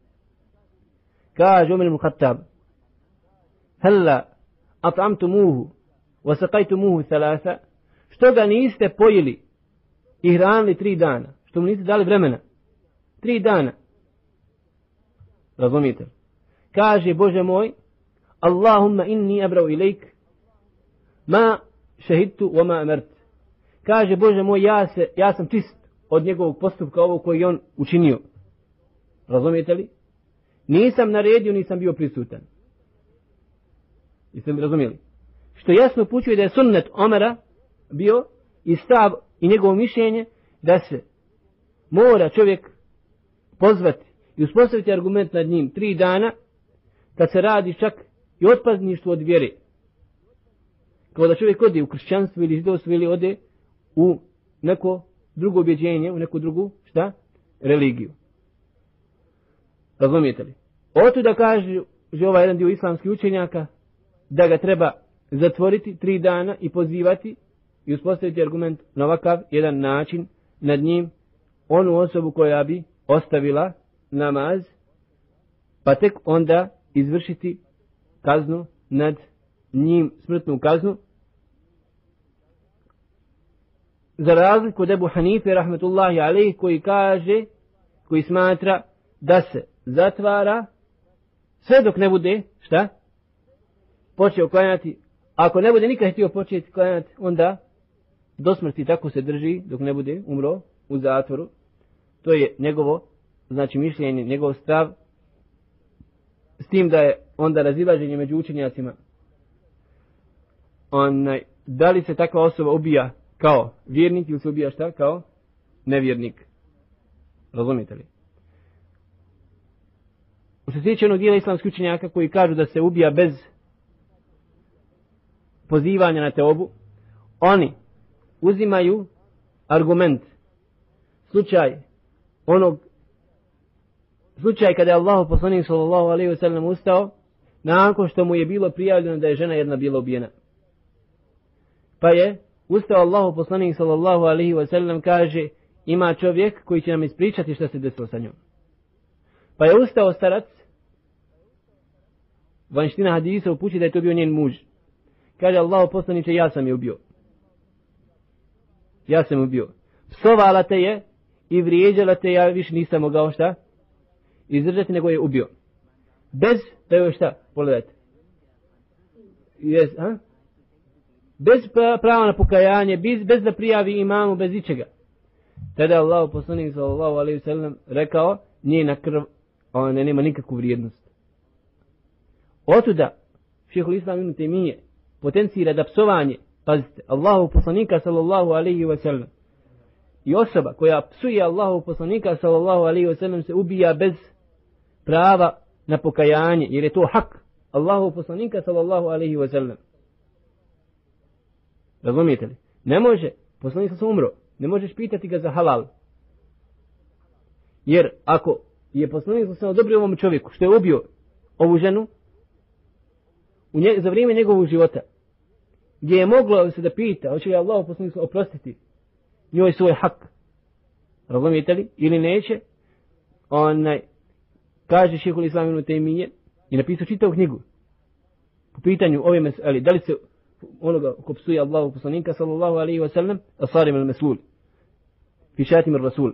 Speaker 3: Kaže Omer ibn Khattab, hella at'amtumuhu wa saqaytumuhu thalatha, što ga niste pojili i hranili 3 dana, što mu niste dali vremena 3 dana. Razumite? Kaže, Bože moj, Allahumma inni abrau ilajk ma šehidtu wa ma amert. Kaže, Bože moj, ja sam čist od njegovog postupka ovog koji on učinio. Razumijete li? Nisam naredio, nisam bio prisutan. Jeste mi razumijeli? Što jasno upućuje da je sunnet Omera bio i stav i njegovo mišljenje da se mora čovjek pozvati i uspostaviti argument nad njim 3 dana kad se radi čak i otpadništvo od vjere. Kao da čovjek ode u kršćanstvo ili židovstvo ili ode u neko drugo objeđenje, u neku drugu, šta? Religiju. Razumijete li? Oto da kaže ovaj jedan dio islamskih učenjaka da ga treba zatvoriti 3 dana i pozivati i uspostaviti argument na ovakav jedan način nad njim onu osobu koja bi ostavila namaz, pa tek onda izvršiti kaznu nad njim, smrtnu kaznu. Za razliku od Ebu Hanife rahmetullahi alejhi koji smatra da se zatvara sve dok ne bude, šta? Počeo klanjati. Ako ne bude nikad htio početi klanjati, onda do smrti tako se drži dok ne bude umro u zatvoru. To je njegovo, znači mišljenje, njegov stav. S tim da je onda razilaženje među učenjacima. Da li se takva osoba ubija kao vjernik ili se ubija šta? Kao nevjernik. Razumijete li? Što se tiče onog dijela islamskih učenjaka koji kažu da se ubija bez pozivanja na teobu, oni uzimaju argument, slučaj kada je Allahu poslanik sallallahu alejhi ve sellem ustao nakon što mu je bilo prijavljeno da je žena jedna bila ubijena. Pa je ustao Allahu poslanik sallallahu alejhi ve sellem, kaže, ima čovjek koji će nam ispričati šta se desilo sa njom. Pa je ustao starac, vanština hadisa upući da je to bio njen muž. Kaže, Allahu poslaniče, ja sam je ubio. Ja sam ubio. Psovala te je i vrijeđala te, ja više nisam mogao šta izdržati, nego je ubio. Bez da je šta, pogledajte. Bez prava na pokajanje, bez da prijavi imamu, bez ičega. Tada je Allahu poslanik sallallahu alejhi ve sellem rekao, njena krv, ona nema nikakvu vrijednost. Otuda Šejhul Islam ibn Tejmije potencira da psovanje, pazite, Allahu poslanika sallallahu alejhi ve sellem i osoba koja psuje Allahu poslanika sallallahu alejhi ve sellem se ubija bez prava na pokajanje, jer je to hak Allahu poslanika sallallahu alejhi ve sellem. Razumijete li? Ne može, poslanik sam umro, ne možeš pitati ga za halal. Jer ako je poslanik sam odobrio ovom čovjeku što je ubio ovu ženu za vrijeme njegovog života, gdje je moglo se da pita hoće li Allah poslanik oprostiti njoj svoj hak, razumijete li, ili neće, kaže Šejhul Islam ibn Tejmije i napisao čitavu knjigu po pitanju ove mesele, da li se onoga ko psuje Allahu poslanika sallallahu alejhi ve sellem asarim al maslul fi shatim ar rasul,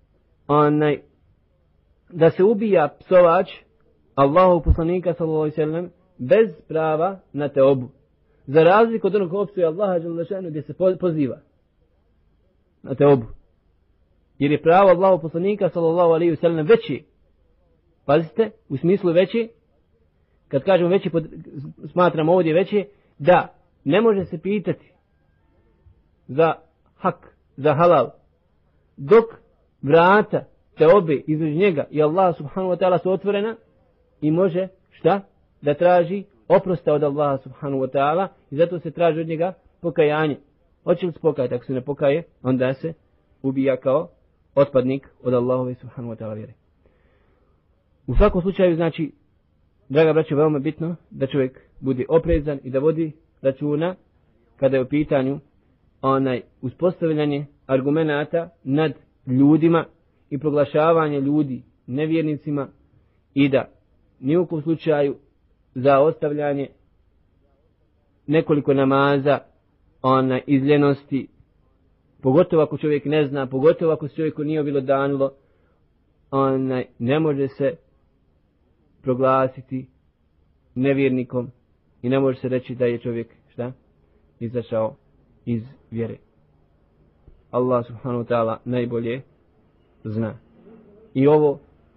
Speaker 3: da se ubija psovač Allahu poslanika sallallahu alejhi ve sellem bez prava na teobu, za razliku od onog ko psuje Allaha dželle šanu gdje se poziva na teobu, jer je pravo Allahu poslanika sallallahu alejhi ve sellem veći. Pazite, u smislu veći, kad kažemo veći, smatramo ovdje veći, da ne može se pitati za hak, za halal, dok vrata teobe između njega i Allah subhanahu wa ta'ala su otvorena i može šta? Da traži oprosta od Allaha subhanahu wa ta'ala i zato se traži od njega pokajanje. Hoće li se pokajati? Ako se ne pokaje, onda se ubija kao otpadnik od Allahove subhanahu wa ta'ala vjere. U svakom slučaju, znači, draga braćo, veoma bitno da čovjek bude oprezan i da vodi računa kada je u pitanju uspostavljanje argumenata nad ljudima i proglašavanje ljudi nevjernicima i da ni u kom slučaju za ostavljanje nekoliko namaza iz ljenosti, pogotovo ako čovjek ne zna, pogotovo ako se čovjeku nije objelodanilo, ne može se proglasiti nevjernikom i ne može se reći da je čovjek izašao iz vjere. Allah subhanahu wa ta'ala najbolje zna. I ovo,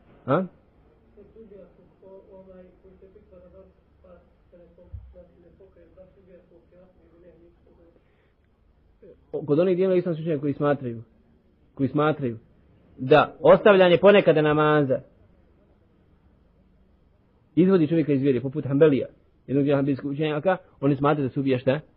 Speaker 3: kod onih dijela islamskih učenjaka koji smatraju da ostavljanje ponekada namaza izvodi čovjeka iz vjere, poput Hanbelija, jednog dijela hanbelijskih učenjaka, oni smatraju da se ubija šta?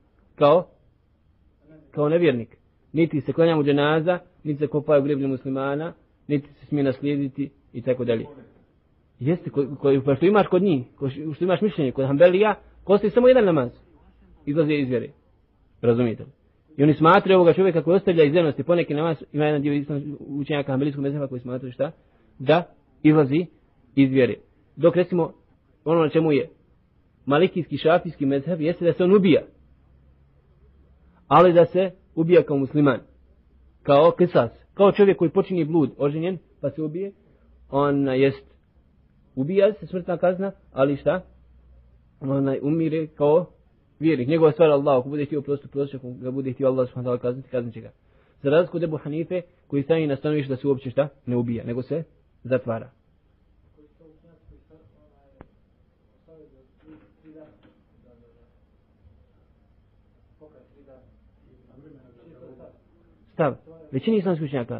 Speaker 3: Kao nevjernik. Niti se klanja mu dženaza, niti se kopaju greblje muslimana, niti se smije naslijediti i tako dalje. Jeste, što imaš kod njih, što imaš mišljenje kod Hanbelija, kosti samo jedan namaz, izlazi iz vjere. Razumijete li? I oni smatraju ovoga čovjeka koji ostavlja iz vjernosti poneki namaz, ima jedan dio učenjaka hanbelijskog mezheba koji smatraju šta? Da izlazi iz vjere. Dok recimo ono na čemu je malikijski, šafijski mezheb jeste da se on ubija. Ali da se ubija kao musliman. Kao kisas. Kao čovjek koji počini blud, oženjen, pa se ubije. On ubija se, smrtna kazna, ali šta? On umire kao vjernik. Njegova stvar Allah, ako bude htio prostit, ako ga bude htio Allah subhanahu wa ta'ala kazniti, kaznit će ga. Za razliku od Ebu Hanife, koji stavi na stanovište da se uopće šta? Ne ubija, nego se zatvara. Stav. Većini islamskih učenjaka.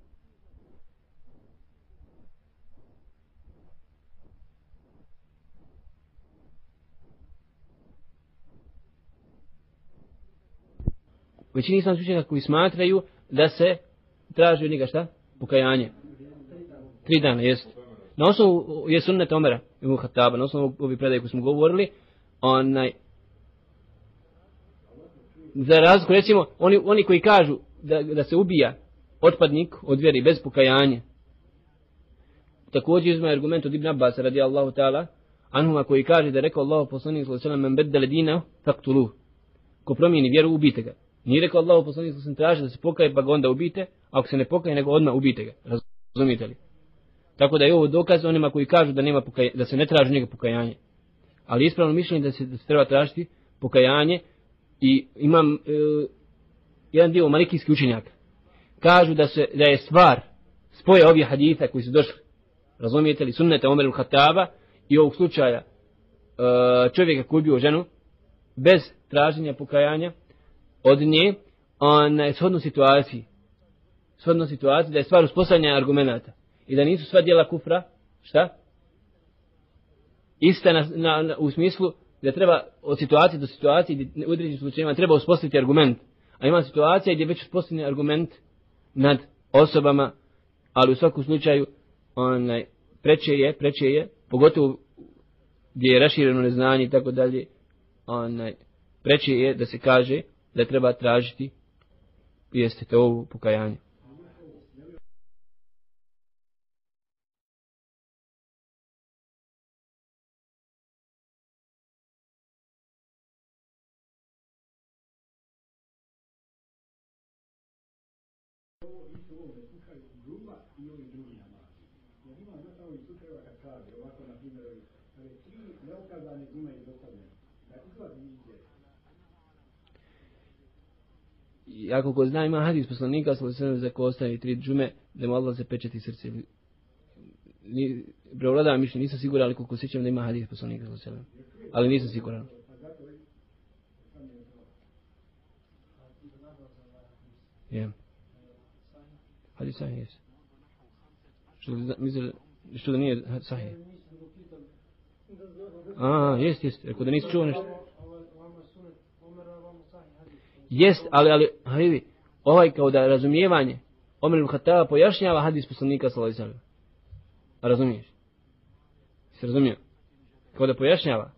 Speaker 3: Većini islamskih učenjaka koji smatraju da se traži od njega šta? Pokajanje. 3 dana, jest. Na osnovu je sunnet Omera ibn Khattaba, na osnovu ovih predaje koji smo govorili, za razliku, recimo, oni koji kažu da se ubija otpadnik od vjeri bez pokajanja. Također uzme argument od Ibn Abbas radijallahu ta'ala anhuma koji kaže da je rekao Allahu poslanik sallallahu alejhi ve sellem men beddele dinahu faqtuluhu. Ko promijeni vjeru, ubijte ga. Nije rekao Allahu poslanik sallallahu alejhi ve sellem traži da se pokaje pa ga onda ubijte, a ako se ne pokaje nego odmah ubijte ga. Razumijete li? Tako da je ovo dokaz onima koji kažu da se ne traži njega pokajanje. Ali ispravno mišljenje da se treba tražiti pokajanje. I imam jedan dio malikijskih učenjaka. Kažu da je stvar spoje ovih haditha koji su došli. Razumijete li? Sunneta Omer ibn Khattaba i ovog slučaja čovjeka koji ubio ženu bez traženja pokajanja od nje, je shodno situaciji. Shodno situaciji da je stvar uspostavljanja argumenata. I da nisu sva djela kufra, šta? Ista u smislu da treba od situacije do situacije u određenim slučajevima treba uspostaviti argument. A ima situacija gdje je već uspostavljen argument nad osobama, ali u svakom slučaju preče je, pogotovo gdje je rašireno neznanje i tako dalje, preče je da se kaže da treba tražiti jeste to ovo pokajanje. Ako ko zna, ima hadis poslanika za ko ostavi 3 džume, da mu Allah zapečati srce. Prevladava mišljenje, nisam siguran, ali koliko sjećam da ima hadis poslanika ali nisam siguran. Yeah. Hadis sahih jest. Što da nije sahih? Jest. Rekao da nisi čuo nešto. Jest, ali vidi, ovaj kao da razumijevanje Omer ibn Khattaba pojašnjava hadis poslanika sallallahu alejhi ve sellem. Razumiješ? Se razumije? Kao da pojašnjava.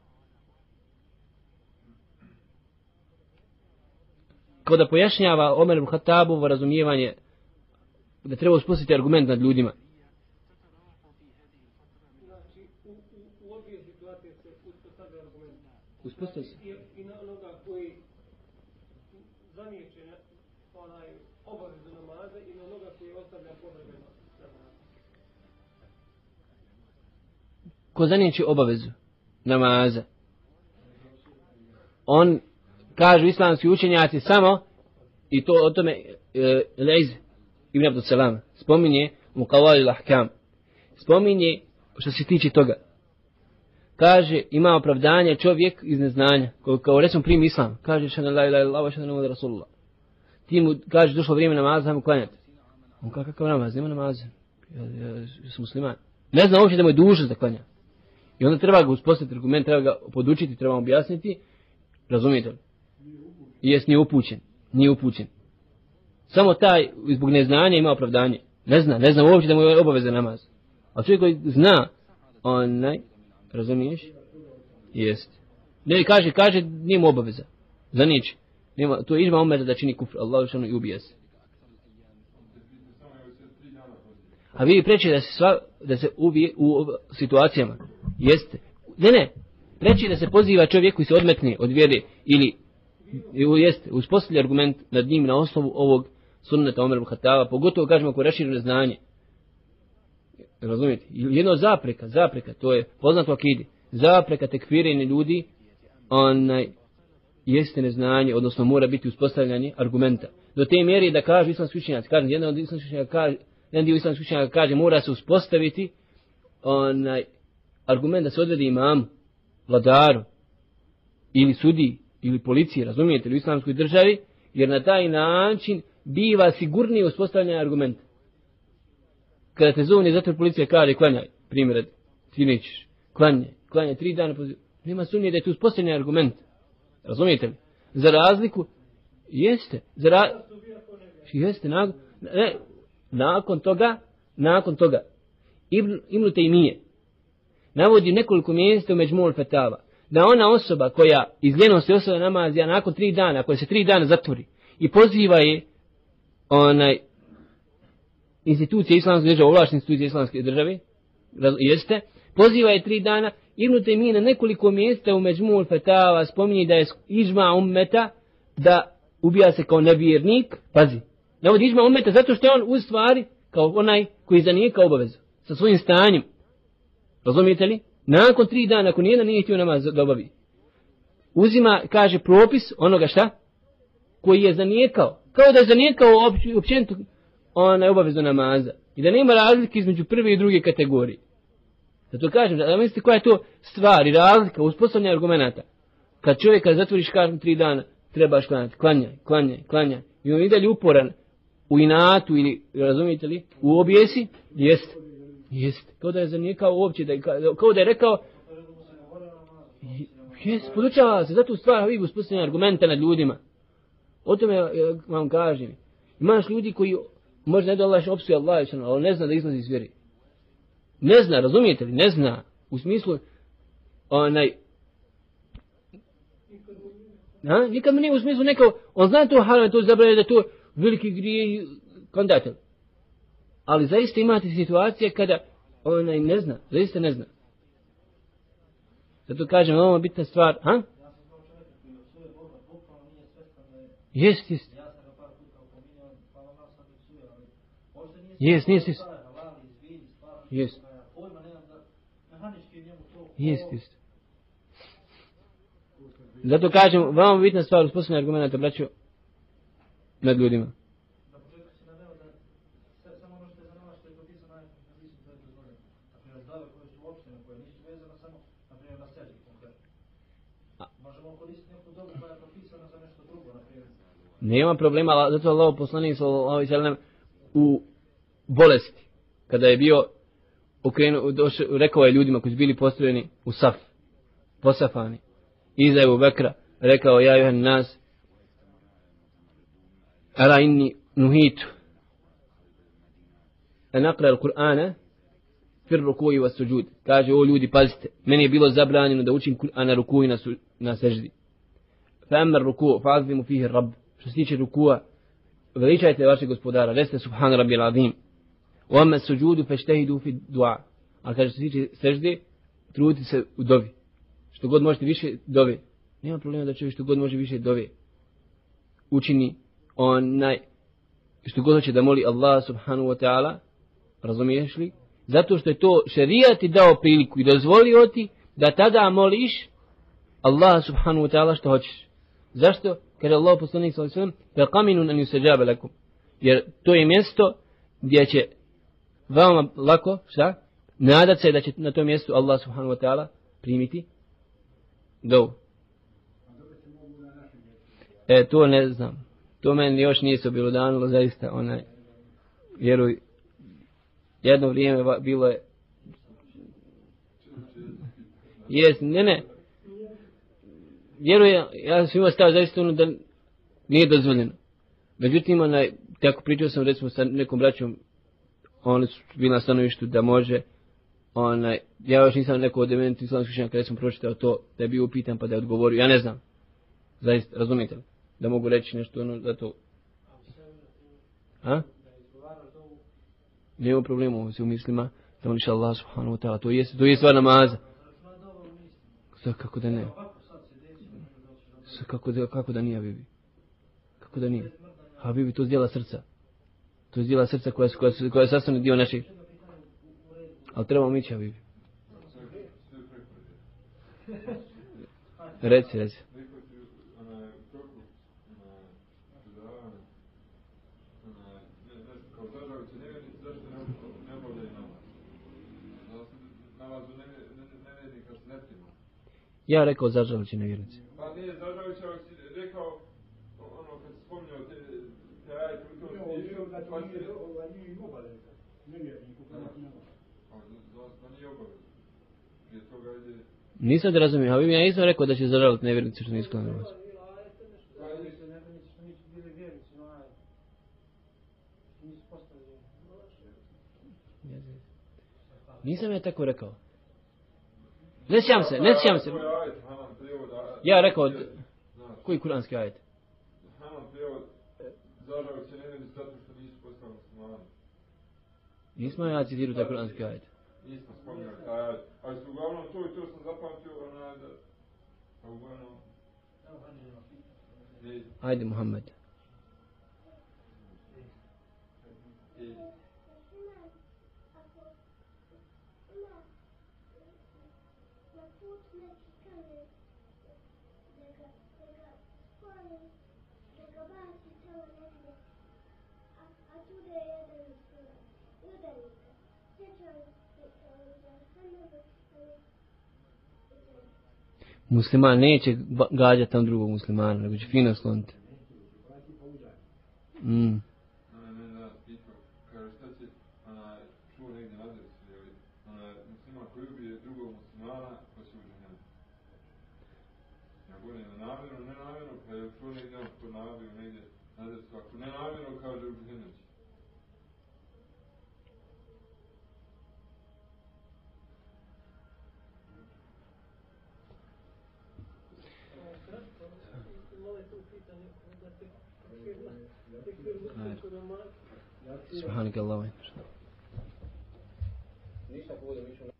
Speaker 3: Kao da pojašnjava Omer ibn Khattabovo razumijevanje da treba uspostaviti argument nad ljudima.
Speaker 4: Znači, u obje situacije se uspostavlja argument.
Speaker 3: Uspostavlja se.
Speaker 4: I na onoga koji zaniječe obavezu namaza i na onoga koji ostavlja povremeno namaza.
Speaker 3: Ko zaniječe obavezu namaza, on, kažu islamski učenjaci, samo, i to o tome Leiz ibn Abdul Salam spominje u Qawali al-Ahkam, spominje što se tiče toga. Kaže, ima opravdanje čovjek iz neznanja, kao recimo primi islam, kaže šana la ilaha illallah wa šana muhammadan rasulullah. Ti mu kaže došlo vrijeme namaza, hajmo klanjati. On kaže, kakav namaz, nema namaza. Ja sam musliman. Ne zna uopće da mu je dužnost da klanja. I onda treba ga uspostaviti argument, treba ga podučiti, treba mu objasniti. Razumijete li? Jest, nije upućen. Samo taj zbog neznanja ima opravdanje. Ne zna uopće da mu je obaveza namaz. A čovjek koji zna, razumiješ? Jest. Ne, kaže, nije mu obaveza. Za nič. To je ižma umeta da čini kufr. Allah ušano i ubije se. A vi preći da se ubije u situacijama. Jeste. Ne. Preći da se poziva čovjek koji se odmetne od vjere ili jeste, uspostavlja argument nad njim na osnovu ovog sunneta Omer ibn Khattaba, pogotovo kažemo ako raširuje znanje. Razumijete? Jedno od zapreka, to je poznato akidi. Zapreka tekfirenja ljudi, jeste neznanje, odnosno mora biti uspostavljanje argumenta. Do te mjere da kažu islamski učenjaci, jedan dio islamskih učenjaka kaže, mora se uspostaviti argument da se odvede imamu, vladaru, ili sudiji, ili policiji, razumijete, u islamskoj državi, jer na taj način biva sigurnije uspostavljanje argumenta. Kada te zovni, zato policija kaže, klanjaj, primjer, ti nećeš, klanjaj 3 dana, nema sumnje da je tu uspostavljanje argument. Razumijete li? Za razliku, jeste, nakon toga, Ibn Taymije navodi nekoliko mjesta u Međmu'ul Fetava, da ona osoba koja iz ljenosti ostavlja namaz, nakon 3 dana, koja se 3 dana zatvori i poziva je institucije islamske države, ovlaštene institucije islamske države, jeste, poziva je 3 dana, Ibn Taymije na nekoliko mjesta u Međmu'ul Fetava spominje da je ižma ummeta da ubija se kao nevjernik, pazi, navodi ižma ummeta zato što je on u stvari kao onaj koji zanijeka obavezu sa svojim stanjem. Razumijete li? Nakon 3 dana, ako nijedan nije htio namaz da obavi, uzima, kaže, propis onoga šta? Koji je zanijekao. Kao da je zanijekao općenito obavezu namaza. I da nema razlike između prve i druge kategorije. Zato kažem, da mislite koja je to stvar i razlika u uspostavljanju argumenata. Kad čovjeka zatvoriš, kažem, 3 dana, trebaš klanjati, klanjaj. I on ide uporan u inatu ili, razumijete li, u objesi, jest. Kao da je zanijekao uopće, kao da je rekao, jest, podučava se, zato u stvari vi uspostavljaju argumenta nad ljudima. O tome vam kažem. Imaš ljudi koji možda ne da Allah opsuje Allah, ali ne zna da izlazi iz vjeri. Ne zna, razumijete li? Ne zna. U smislu, nikad mi nije u smislu nekao, on zna to haram, to zabranjeno, da to veliki grije kandidatel. Ali zaista imate situacije kada ne zna, zaista ne zna. Zato kažem, ovo je bitna stvar, Jest. Zato kažem, vama bitna stvar uspostavljanja argumenta, braćo, nad ljudima. Nema problema, ali zato Allah poslanik sallallahu alejhi ve sellem u bolesti, kada je bio rekao je ljudima koji su bili postrojeni u saf, posafani, iza Ebu Bekra, rekao ja juhan nas, ala inni nuhitu, an aqra al-Qur'ana fir ruku'i was sujud. Kaže, o ljudi, pazite, meni je bilo zabranjeno da učim Kur'an na ruku'i na seždi. Fa amma ruku' fa'azimu fihi rabb. Što se tiče rukua, veličajte vašeg gospodara, recite subhana rabbil azim. Wa amma sujudu fajtahidu fi du'a. A kaže, što se tiče sežde, trudite se u dovi. Što god možete više dove. Nema problema da čovjek što god može više dove učini što god hoće da moli Allah subhanahu wa ta'ala, razumiješ li? Zato što je to šerijat ti dao priliku i dozvolio ti da tada moliš Allah subhanahu wa ta'ala što hoćeš. Zašto? Kaže Allah poslanik sallallahu alejhi ve sellem: "Faqaminun an yustajaba lakum." Jer to je mjesto gdje će veoma lako, šta? Nadat se da će na tom mjestu Allah subhanahu wa ta'ala primiti dovu. To ne znam. To meni još nije se objelodanilo, zaista, vjeruj, jedno vrijeme bilo je, vjeruj, ja sam imao stav zaista da nije dozvoljeno. Međutim, tako pričao sam recimo sa nekom braćom, oni su bili na stanovištu da može, ja još nisam neko od eminentnih islamskih učenjaka kada sam pročitao to, da je bio upitan pa da je odgovorio, ja ne znam, zaista, razumijete li? Da mogu reći nešto da to... Nema problema ovo se u mislima, da moliš Allah subhanahu wa ta'ala, to je stvar namaza. Sad kako da ne? Kako da nije, Habibi? Kako da nije? Habibi, to je zdjela srca. To je zdjela srca koja je sastavni dio našeg. Ali trebamo ići, Habibi. Reci. Ja rekao zažalići nevjernici.
Speaker 5: Pa nije zažalići, ali si rekao, kad si spomnio te ajete u tom stižu, pa si... nije obavezno. Pa nije obavezno. Prije toga ide...
Speaker 3: Nisam da razumijem, ali ja nisam rekao da će zažaliti nevjernici što nisu klanjali. Nisam ja tako rekao. Ne sjećam se. Ja rekao, koji kuranski ajet? Nismo ja citirao taj kuranski ajet.
Speaker 5: Nismo spominjali taj ajet. Ali su uglavnom to i to sam zapamtio, da uglavnom...
Speaker 3: Ajde, Muhammed. Musliman neće gađati tam drugog muslimana, nego će fino skloniti.
Speaker 5: Musliman koji ubije drugog muslimana, pa će uđe njemu. Ja govorim namjerno, ne namjerno, pa je čuo negdje on to nabio negdje na desku. Ako ne namjerno, kaže u Žihenoći.
Speaker 3: Subhanak Allahumma.